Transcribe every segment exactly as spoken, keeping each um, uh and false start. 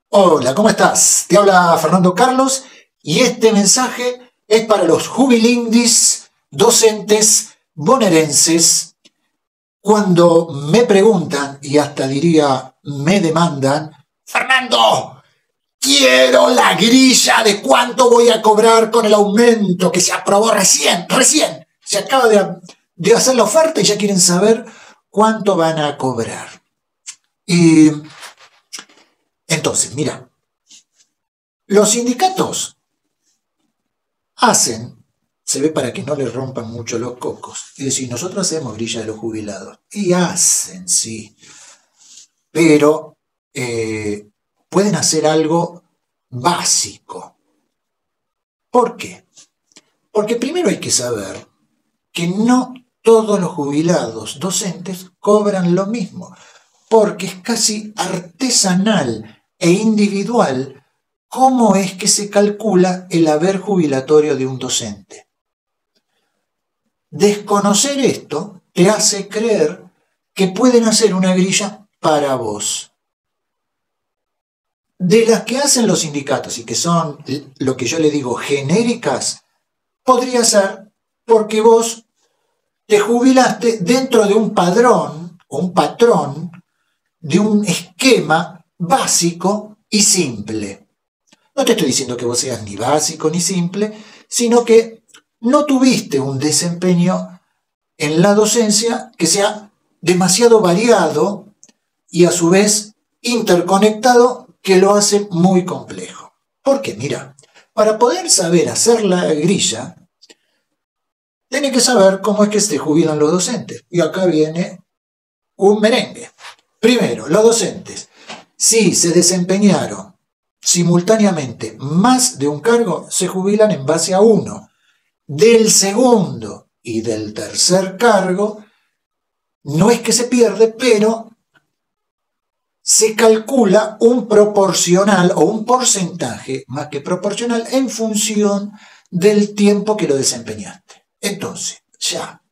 Hola, ¿cómo estás? Te habla Fernando Carlos y este mensaje es para los jubilindis docentes bonaerenses cuando me preguntan y hasta diría me demandan: Fernando, quiero la grilla de cuánto voy a cobrar con el aumento que se aprobó recién, recién. Se acaba de, de hacer la oferta y ya quieren saber cuánto van a cobrar. Y entonces, mira, los sindicatos hacen, se ve para que no les rompan mucho los cocos, es decir, nosotros hacemos grilla de los jubilados, y hacen, sí, pero eh, pueden hacer algo básico. ¿Por qué? Porque primero hay que saber que no todos los jubilados docentes cobran lo mismo, porque es casi artesanal e individual cómo es que se calcula el haber jubilatorio de un docente. Desconocer esto te hace creer que pueden hacer una grilla para vos. De las que hacen los sindicatos y que son lo que yo le digo genéricas, podría ser porque vos te jubilaste dentro de un padrón o un patrón de un esquema básico y simple. No te estoy diciendo que vos seas ni básico ni simple, sino que no tuviste un desempeño en la docencia que sea demasiado variado y a su vez interconectado, que lo hace muy complejo. Porque mira, para poder saber hacer la grilla, tenés que saber cómo es que se jubilan los docentes. Y acá viene un merengue. Primero, los docentes, si se desempeñaron simultáneamente más de un cargo, se jubilan en base a uno. Del segundo y del tercer cargo, no es que se pierde, pero se calcula un proporcional o un porcentaje, más que proporcional, en función del tiempo que lo desempeñaste. Entonces, ya,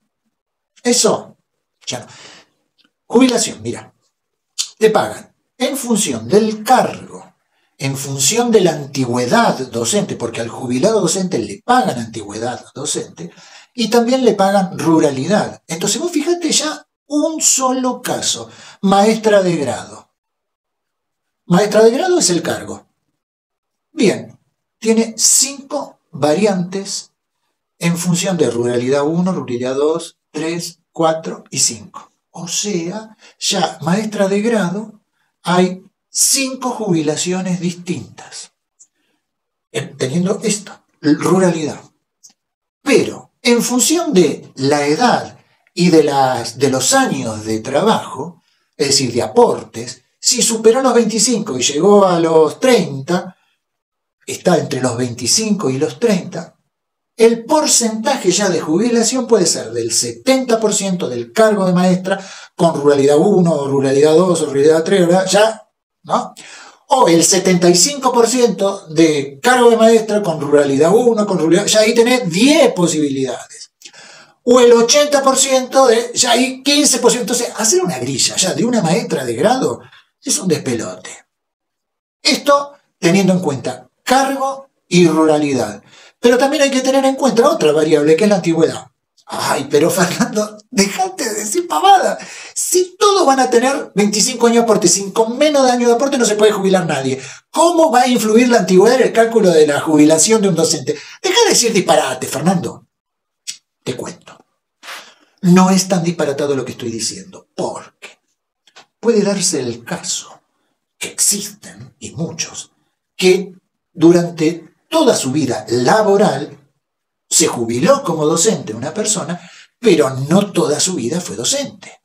eso, ya no. Jubilación, mira, te pagan en función del cargo, en función de la antigüedad docente, porque al jubilado docente le pagan antigüedad docente, y también le pagan ruralidad. Entonces vos fíjate ya un solo caso, maestra de grado. Maestra de grado es el cargo. Bien, tiene cinco variantes en función de ruralidad uno, ruralidad dos, tres, cuatro y cinco. O sea, ya maestra de grado hay cinco jubilaciones distintas, teniendo esto, ruralidad. Pero en función de la edad y de, las, de los años de trabajo, es decir, de aportes, si superó los veinticinco y llegó a los treinta, está entre los veinticinco y los treinta, el porcentaje ya de jubilación puede ser del setenta por ciento del cargo de maestra con ruralidad uno, ruralidad dos, ruralidad tres, ya, ¿no? O el setenta y cinco por ciento de cargo de maestra con ruralidad uno, con ruralidad, ya ahí tenés diez posibilidades. O el ochenta por ciento de, ya ahí quince por ciento. Entonces, hacer una grilla ya de una maestra de grado es un despelote. Esto teniendo en cuenta cargo y ruralidad. Pero también hay que tener en cuenta otra variable, que es la antigüedad. Ay, pero Fernando, dejate de decir pavada. Si todos van a tener veinticinco años de aporte, sin con menos de años de aporte no se puede jubilar nadie. ¿Cómo va a influir la antigüedad en el cálculo de la jubilación de un docente? Deja de decir disparate, Fernando. Te cuento. No es tan disparatado lo que estoy diciendo, porque puede darse el caso, que existen, y muchos, que durante toda su vida laboral se jubiló como docente una persona, pero no toda su vida fue docente.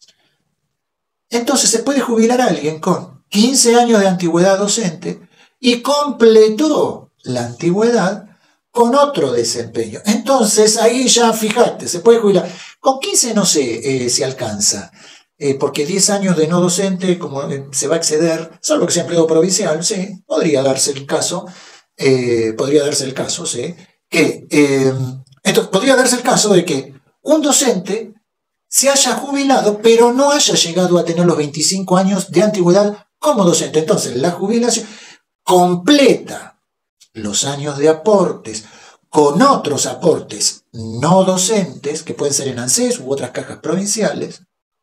Entonces se puede jubilar a alguien con quince años de antigüedad docente y completó la antigüedad con otro desempeño. Entonces ahí ya, fíjate, se puede jubilar. Con quince no sé eh, si alcanza, eh, porque diez años de no docente, como eh, se va a exceder, salvo que sea empleado provincial, sí, podría darse el caso. Eh, podría darse el caso, ¿sí? Que, eh, entonces, podría darse el caso de que un docente se haya jubilado, pero no haya llegado a tener los veinticinco años de antigüedad como docente. Entonces, la jubilación, completa los años de aportes con otros aportes no docentes, que pueden ser en ANSES u otras cajas provinciales,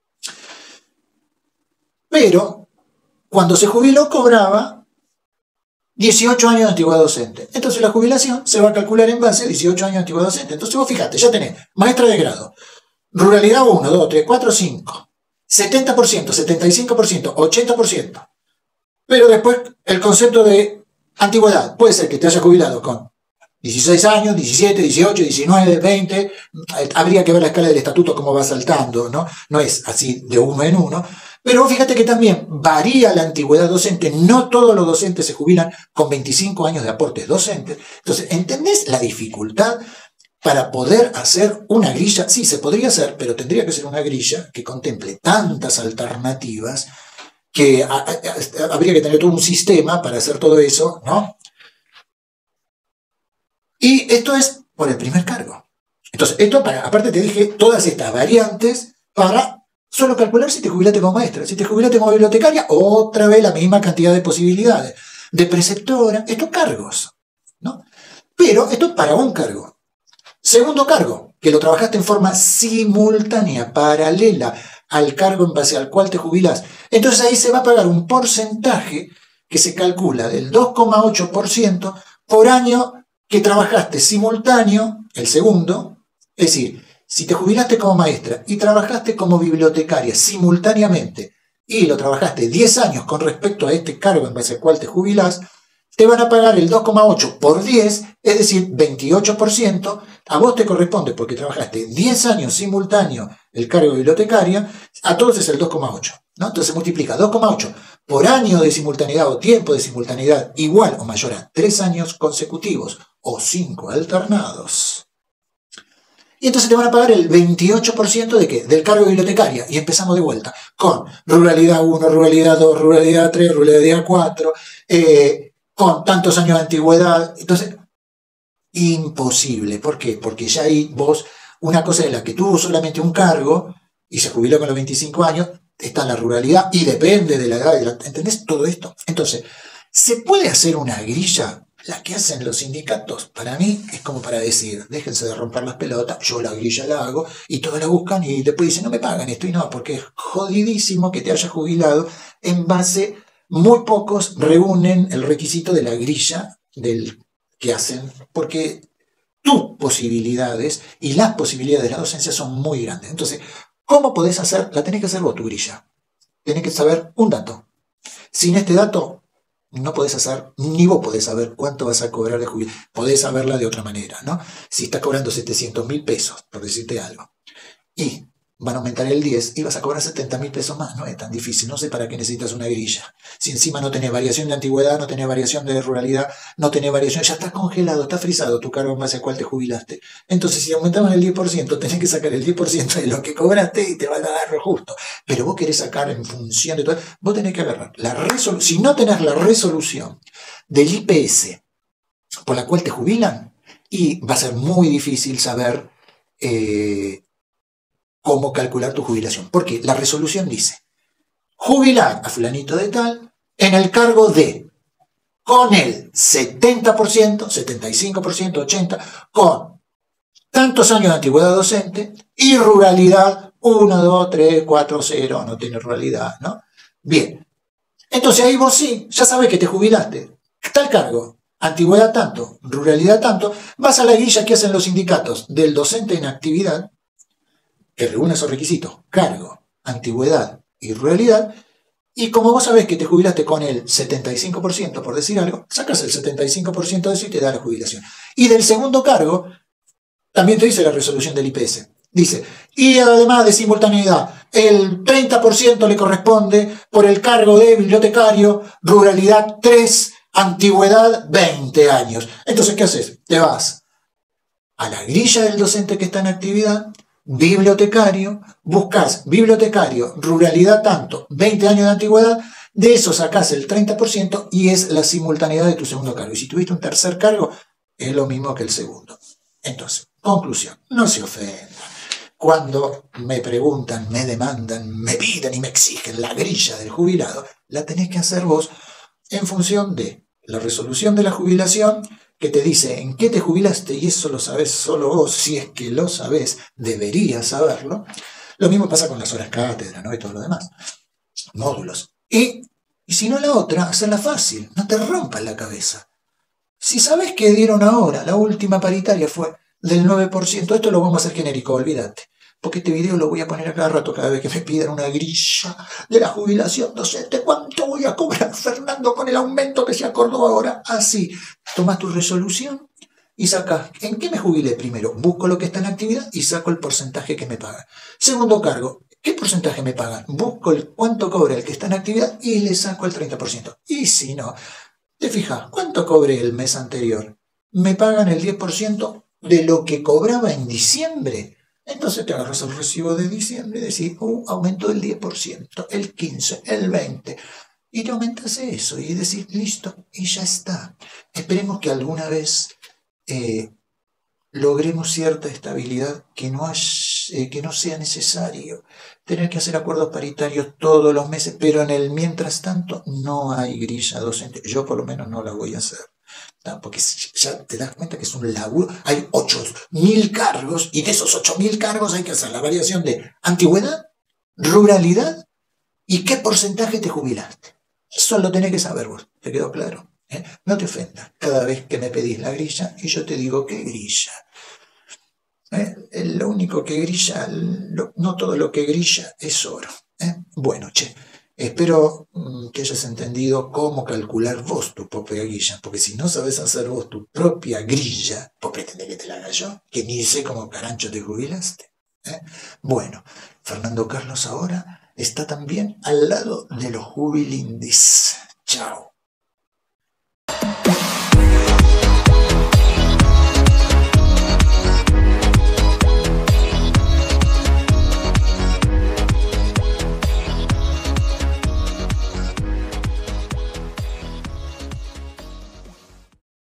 pero cuando se jubiló cobraba dieciocho años de antigüedad docente. Entonces la jubilación se va a calcular en base a dieciocho años de antigüedad docente. Entonces vos fijate, ya tenés maestra de grado, ruralidad uno, dos, tres, cuatro, cinco, setenta por ciento, setenta y cinco por ciento, ochenta por ciento. Pero después el concepto de antigüedad puede ser que te hayas jubilado con dieciséis años, diecisiete, dieciocho, diecinueve, veinte. Habría que ver la escala del estatuto cómo va saltando, ¿no? No es así de uno en uno. Pero fíjate que también varía la antigüedad docente. No todos los docentes se jubilan con veinticinco años de aportes docentes. Entonces, ¿entendés la dificultad para poder hacer una grilla? Sí, se podría hacer, pero tendría que ser una grilla que contemple tantas alternativas que a, a, a, habría que tener todo un sistema para hacer todo eso, ¿no? Y esto es por el primer cargo. Entonces, esto para, aparte te dije todas estas variantes para solo calcular si te jubilaste como maestra. Si te jubilaste como bibliotecaria, otra vez la misma cantidad de posibilidades. De preceptora, estos cargos, ¿no? Pero esto es para un cargo. Segundo cargo, que lo trabajaste en forma simultánea, paralela al cargo en base al cual te jubilás. Entonces ahí se va a pagar un porcentaje que se calcula del dos coma ocho por ciento por año que trabajaste simultáneo, el segundo. Es decir, si te jubilaste como maestra y trabajaste como bibliotecaria simultáneamente y lo trabajaste diez años con respecto a este cargo en base al cual te jubilás, te van a pagar el dos coma ocho por diez, es decir, veintiocho por ciento. A vos te corresponde porque trabajaste diez años simultáneo el cargo de bibliotecaria, a todos es el dos coma ocho, ¿no? Entonces se multiplica dos coma ocho por año de simultaneidad o tiempo de simultaneidad igual o mayor a tres años consecutivos o cinco alternados. Y entonces te van a pagar el veintiocho por ciento de qué? Del cargo de bibliotecaria. Y empezamos de vuelta con ruralidad uno, ruralidad dos, ruralidad tres, ruralidad cuatro, eh, con tantos años de antigüedad. Entonces, imposible. ¿Por qué? Porque ya ahí vos, una cosa de la que tuvo solamente un cargo y se jubiló con los veinticinco años, está en la ruralidad y depende de la edad. De la, ¿entendés todo esto? Entonces, ¿se puede hacer una grilla? La que hacen los sindicatos, para mí, es como para decir, déjense de romper las pelotas, yo la grilla la hago, y todos la buscan y después dicen, no me pagan esto, y no, porque es jodidísimo que te hayas jubilado en base, muy pocos reúnen el requisito de la grilla del que hacen, porque tus posibilidades y las posibilidades de la docencia son muy grandes. Entonces, ¿cómo podés hacer? La tenés que hacer vos tu grilla. Tenés que saber un dato. Sin este dato, no podés hacer, ni vos podés saber cuánto vas a cobrar de jubilación. Podés saberla de otra manera, ¿no? Si estás cobrando setecientos mil pesos, por decirte algo, y van a aumentar el diez y vas a cobrar setenta mil pesos más, no es tan difícil. No sé para qué necesitas una grilla. Si encima no tenés variación de antigüedad, no tenés variación de ruralidad, no tenés variación, ya está congelado, está frisado tu cargo en base al cual te jubilaste. Entonces, si aumentaban el diez por ciento, tenés que sacar el diez por ciento de lo que cobraste y te van a dar lo justo. Pero vos querés sacar en función de todo, vos tenés que agarrar la resolución. Si no tenés la resolución del I P S por la cual te jubilan, y va a ser muy difícil saber eh, cómo calcular tu jubilación. Porque la resolución dice, jubilar a fulanito de tal en el cargo de, con el setenta por ciento, setenta y cinco por ciento, ochenta por ciento, con tantos años de antigüedad docente y ruralidad uno, dos, tres, cuatro, cero, no tiene ruralidad, ¿no? Bien. Entonces ahí vos sí, ya sabés que te jubilaste. Tal cargo, antigüedad tanto, ruralidad tanto, vas a la grilla que hacen los sindicatos del docente en actividad, que reúne esos requisitos, cargo, antigüedad y ruralidad, y como vos sabés que te jubilaste con el setenta y cinco por ciento, por decir algo, sacas el setenta y cinco por ciento de eso y te da la jubilación. Y del segundo cargo, también te dice la resolución del I P S. Dice, y además de simultaneidad, el treinta por ciento le corresponde por el cargo de bibliotecario, ruralidad tres, antigüedad veinte años. Entonces, ¿qué haces? Te vas a la grilla del docente que está en actividad, bibliotecario, buscas bibliotecario, ruralidad tanto, veinte años de antigüedad, de eso sacás el treinta por ciento y es la simultaneidad de tu segundo cargo. Y si tuviste un tercer cargo, es lo mismo que el segundo. Entonces, conclusión, no se ofendan. Cuando me preguntan, me demandan, me piden y me exigen la grilla del jubilado, la tenés que hacer vos en función de la resolución de la jubilación que te dice en qué te jubilaste, y eso lo sabes solo vos, si es que lo sabés, deberías saberlo. Lo mismo pasa con las horas cátedra, ¿no? Y todo lo demás, módulos. Y, y si no la otra, hacerla fácil, no te rompas la cabeza. Si sabés que dieron ahora, la última paritaria fue del nueve por ciento, esto lo vamos a hacer genérico, olvídate. Porque este video lo voy a poner a cada rato, cada vez que me pidan una grilla de la jubilación docente. ¿Cuánto voy a cobrar, Fernando, con el aumento que se acordó ahora? Así, tomás tu resolución y sacás, ¿en qué me jubilé primero? Busco lo que está en actividad y saco el porcentaje que me pagan. Segundo cargo, ¿qué porcentaje me pagan? Busco el cuánto cobra el que está en actividad y le saco el treinta por ciento. Y si no, te fijas, ¿cuánto cobré el mes anterior? Me pagan el diez por ciento de lo que cobraba en diciembre. Entonces te agarras el recibo de diciembre y decís, uh, aumento del diez por ciento, el quince por ciento, el veinte por ciento. Y te aumentas eso y decís, listo, y ya está. Esperemos que alguna vez eh, logremos cierta estabilidad, que no, haya, eh, que no sea necesario tener que hacer acuerdos paritarios todos los meses, pero en el mientras tanto no hay grilla docente. Yo por lo menos no la voy a hacer. ¿No? Porque ya te das cuenta que es un laburo, hay ocho mil cargos y de esos ocho mil cargos hay que hacer la variación de antigüedad, ruralidad y qué porcentaje te jubilaste. Eso lo tenés que saber vos, ¿te quedó claro? ¿Eh? No te ofendas cada vez que me pedís la grilla y yo te digo ¿qué grilla? ¿Eh? Lo único que grilla, lo, no todo lo que grilla es oro. ¿Eh? Bueno, che. Espero que hayas entendido cómo calcular vos tu propia grilla, porque si no sabes hacer vos tu propia grilla, ¿vos pretendés que te la haga yo? Que ni sé cómo carancho te jubilaste. ¿Eh? Bueno, Fernando Carlos ahora está también al lado de los jubilindis. Chao.